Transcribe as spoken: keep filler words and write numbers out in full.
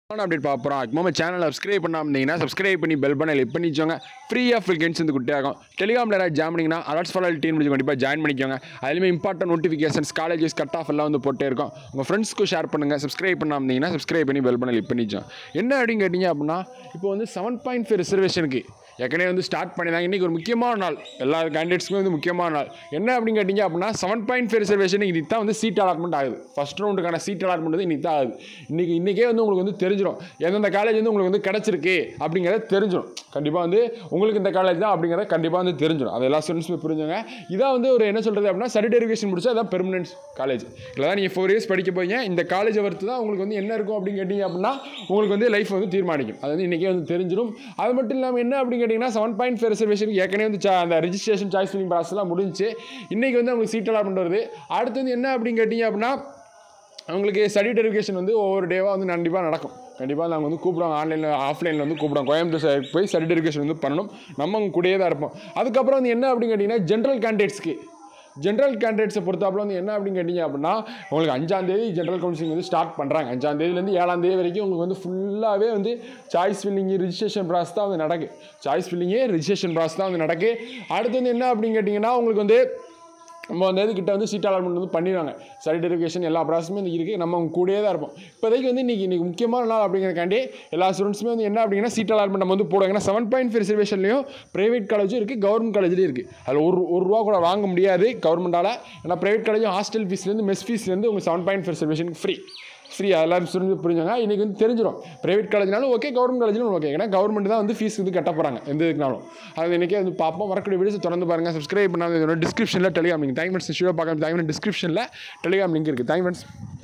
Update பார்ப்போம். நம்ம சேனலை சப்ஸ்கிரைப் பண்ணாமீங்கன்னா சப்ஸ்கிரைப் பண்ணி பெல் பண்ணி கிளிக் பண்ணிக்கோங்க. ஃப்ரீ ஆஃப் ஃப்ரீக்வன்சி வந்து குட்டியாகும். டெலிகிராமில் யாராவது ஜாயின் பண்ணிங்கன்னா அலர்ட்ஸ் ஃபார் ஆல் டீம் முடிச்சு கண்டிப்பாக ஜாயின் பண்ணிக்கோங்க. அதுலேயுமே important notifications colleges cut off எல்லாம் வந்து போட்டே இருக்கும். உங்கள் ஃப்ரெண்ட்ஸ்க்கு ஷேர் பண்ணுங்கள். சப்ஸ்கிரைப் பண்ணாமீங்கன்னா சப்ஸ்கிரைப் பண்ணி பெல் பண்ணி கிளிக் பண்ணிச்சோம். என்ன அப்படின்னு கேட்டிங்க அப்படின்னா இப்போ வந்து செவன் பாயிண்ட் ஃபைவ் ரிசர்வேஷனுக்கு ஏற்கனவே வந்து ஸ்டார்ட் பண்ணிதாங்க. இன்றைக்கி ஒரு முக்கியமான நாள், எல்லா கேண்டிடேட்ஸ்க்குமே வந்து முக்கியமான நாள். என்ன அப்படின்னு கேட்டிங்க அப்படின்னா செவன் பாயிண்ட் ஃபைவ் ரிசர்வேஷன் இன்றைக்கி தான் வந்து சீட் அலாட்மெண்ட் ஆகுது. ஃபஸ்ட் ரவுண்டுக்கான சீட் அலாட்மெண்ட் வந்து இன்றைக்கி தான் ஆகுது. இன்றைக்கி இன்றைக்கே வந்து உங்களுக்கு வந்து தெரிஞ்சிடும் எந்தெந்த காலேஜ் வந்து உங்களுக்கு வந்து கிடச்சிருக்கு அப்படிங்கிறத தெரிஞ்சிடும். கண்டிப்பாக வந்து உங்களுக்கு இந்த காலேஜ் தான் அப்படிங்கிறத கண்டிப்பாக வந்து தெரிஞ்சிடும். அது எல்லா ஸ்டூடெண்ட்ஸுமே புரிஞ்சுங்க. இதான் வந்து ஒரு என்ன சொல்கிறது அப்படின்னா சர்டிஃபிகேஷன் முடிச்சா அதான் பெர்மனன்ட் காலேஜ். இல்லை தான் நீங்கள் ஃபோர் இயர்ஸ் படிக்க போய் இந்த காலேஜை வறுத்து தான் உங்களுக்கு வந்து என்ன இருக்கும் அப்படின்னு கேட்டிங்க அப்படின்னா உங்களுக்கு வந்து லைஃப் வந்து தீர்மானிக்கும். அது வந்து இன்றைக்கே வந்து தெரிஞ்சிடும். அது மட்டும் இல்லாமல் என்ன அப்படின்னு கேட்டிங்கன்னா செவன் பாயிண்ட் ஃபைவ் ரிசர்வேஷனுக்கு ஏற்கனவே வந்து அந்த ரிஜிஸ்ட்ரேஷன் சாய்ஸ் ஃபில்லிங் ப்ராசஸ்லாம் முடிஞ்சு இன்றைக்கி வந்து உங்களுக்கு சீட் அலாட்மெண்ட் வருது. அடுத்து வந்து என்ன அப்படின்னு கேட்டிங்க அப்படின்னா அவங்களுக்கு சர்டிஃபிகேஷன் வந்து ஒவ்வொரு டேவாக வந்து கண்டிப்பாக நடக்கும். கண்டிப்பாக நாங்கள் வந்து கூப்பிடுவாங்க, ஆன்லைனில் ஆஃப்லைனில் வந்து கூப்பிடுவோம். கோயம்புத்தூர் போய் சர்டிஃபிகேஷன் வந்து பண்ணணும். நம்ம அங்கே கூடயே தான் இருப்போம். அதுக்கப்புறம் வந்து என்ன அப்படின்னு கேட்டிங்கன்னா ஜென்ரல் கேண்டிடேட்ஸ்க்கு ஜென்ரல் கேண்டிடேட்ஸை பொறுத்தாப்புல வந்து என்ன அப்படின்னு கேட்டிங்க அப்படின்னா உங்களுக்கு அஞ்சாந்தேதி ஜென்ரல் கவுன்சிலிங் வந்து ஸ்டார்ட் பண்ணுறாங்க. அஞ்சாந்தேதிலேருந்து ஏழாந்தேதி வரைக்கும் உங்களுக்கு வந்து ஃபுல்லாகவே வந்து சாய்ஸ் ஃபில்லிங்கு ரிஜிஸ்ட்ரேஷன் ப்ராசஸ் தான் வந்து நடக்கு. சாய்ஸ் ஃபில்லிங்கு ரிஜிஸ்ட்ரேஷன் ப்ராசஸ் தான் வந்து நடக்கு. அடுத்து வந்து என்ன அப்படின்னு கேட்டிங்கன்னா உங்களுக்கு வந்து நம்ம அந்த இதுக்கிட்ட வந்து சீட் அலாட்மெண்ட் வந்து பண்ணிடுவாங்க. சர்டிஃபிகேஷன் எல்லா ப்ராசஸுமே வந்து இருக்குது. நம்ம அவங்க கூடயே தான் இருப்போம். இப்போதைக்கு வந்து இன்றைக்கி இன்றைக்கி முக்கியமான நாள் அப்படிங்கிறக்காண்டி எல்லா ஸ்டூடெண்ட்ஸுமே வந்து என்ன அப்படின்னா சீட் அலாட்மெண்ட் நம்ம வந்து போடுவாங்க. ஏன்னா செவன் பாயிண்ட் ஃபைவ் ரிசர்வேஷன்லையும் ப்ரைவேட் காலேஜும் இருக்குது, கவர்மெண்ட் காலேஜ்லேயும் இருக்குது. அதில் ஒரு ஒரு ரூபா கூட வாங்க முடியாது கவர்மெண்ட்டால். ஏன்னா ப்ரைவேட் காலேஜும் ஹாஸ்டல் ஃபீஸ்லேருந்து மெஸ் ஃபீஸ்லேருந்து உங்களுக்கு செவன் பாயிண்ட் ஃபைவ் ரிசர்வேஷனுக்கு ஃப்ரீ ஃப்ரீ எல்லாரும் ஸ்டூடெண்ட்ஸ் புரிஞ்சுங்க. இன்றைக்கி வந்து தெரிஞ்சிடும் ப்ரைவேட் காலேஜ்னாலும் ஓகே, கவர்மெண்ட் காலேஜ்னாலும் ஓகே. ஏன்னா கவர்மெண்ட் தான் வந்து ஃபீஸ் வந்து கட்ட போகிறாங்க எந்த இதுக்குனாலும். அது இன்றைக்கே வந்து பார்ப்போம். வரக்கூடிய வீடியோஸ் தொடர்ந்து பாருங்கள். சப்ஸ்கிரைப் பண்ணாத டிஸ்கிரிப்ஷனில் டெலிகிராம் லிங்க் தேங்க் ஃப்ரெண்ட்ஸ். ஷூவாக பார்க்க தேங்க் டிஸ்கிரிப்ஷனில் டெலிகிராம் லிங்க் இருக்குது. Thank friends.